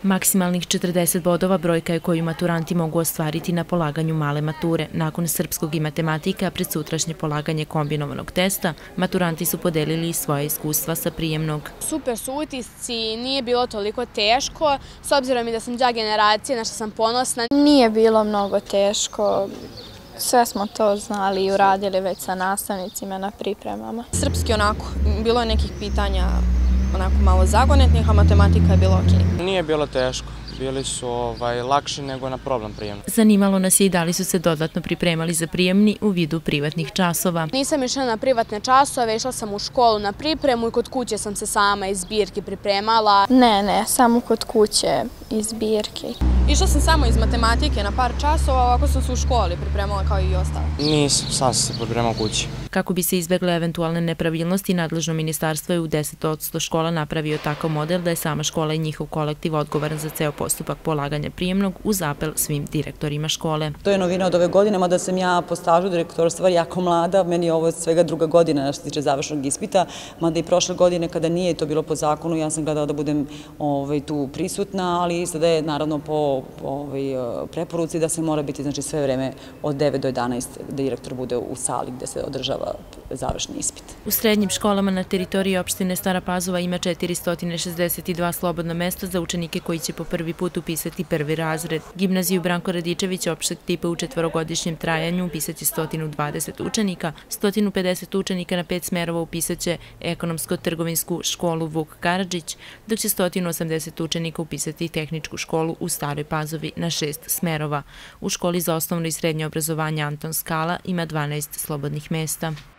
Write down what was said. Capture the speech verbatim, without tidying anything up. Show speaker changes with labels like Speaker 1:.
Speaker 1: Maksimalnih četrdeset bodova brojka je koju maturanti mogu ostvariti na polaganju male mature. Nakon srpskog i matematika, pred sutrašnje polaganje kombinovanog testa, maturanti su podelili i svoje iskustva sa prijemnog.
Speaker 2: Super su utisci, nije bilo toliko teško, s obzirom i da sam đak generacije, na što sam ponosna.
Speaker 3: Nije bilo mnogo teško. Sve smo to znali i uradili već sa nastavnicima na pripremama.
Speaker 4: Srpski onako, bilo je nekih pitanja onako malo zagonetnih, a matematika je bilo okej.
Speaker 5: Nije bilo teško, bili su lakši nego na problem prijemni.
Speaker 1: Zanimalo nas je i da li su se dodatno pripremali za prijemni u vidu privatnih časova.
Speaker 2: Nisam išla na privatne časove, išla sam u školu na pripremu i kod kuće sam se sama iz zbirki pripremala.
Speaker 3: Ne, ne, samo kod kuće iz zbirki.
Speaker 4: Išla sam samo iz matematike na par časova, ovako sam se u školi pripremala kao i ostalo.
Speaker 5: Nisam, sam sam se pripremao kući.
Speaker 1: Kako bi se izbegle eventualne nepravilnosti, nadležno ministarstvo je u deset posto škola napravio takav model da je sama škola i njihov kolektiv odgovoran za ceo postupak polaganja prijemnog uz apel svim direktorima škole.
Speaker 6: To je novina od ove godine, mada sam ja po stažu direktorstva jako mlada, meni je ovo svega druga godina što se tiče završnog ispita, mada i prošle godine kada nije to bilo po zakonu, ja sam gledala da budem tu prisutna, ali sada je naravno po preporuci da se mora biti sve vreme od devet do jedanaest da direktor bude u sali gde se održava završni ispit.
Speaker 1: U srednjim školama na teritoriji opštine Stara Pazova ima četiristo šezdeset dva slobodna mesta za učenike koji će po prvi put upisati prvi razred. Gimnaziju Branko Radičević opšteg tipa u četvorogodišnjem trajanju upisaće sto dvadeset učenika, sto pedeset učenika na pet smerova upisaće ekonomsko-trgovinsku školu Vuk Karadžić, dok će sto osamdeset učenika upisati tehničku školu u Staroj Pazovi na šest smerova. U školi za osnovno i srednje obrazovanje Anton Skala ima dvanaest slobodnih mesta.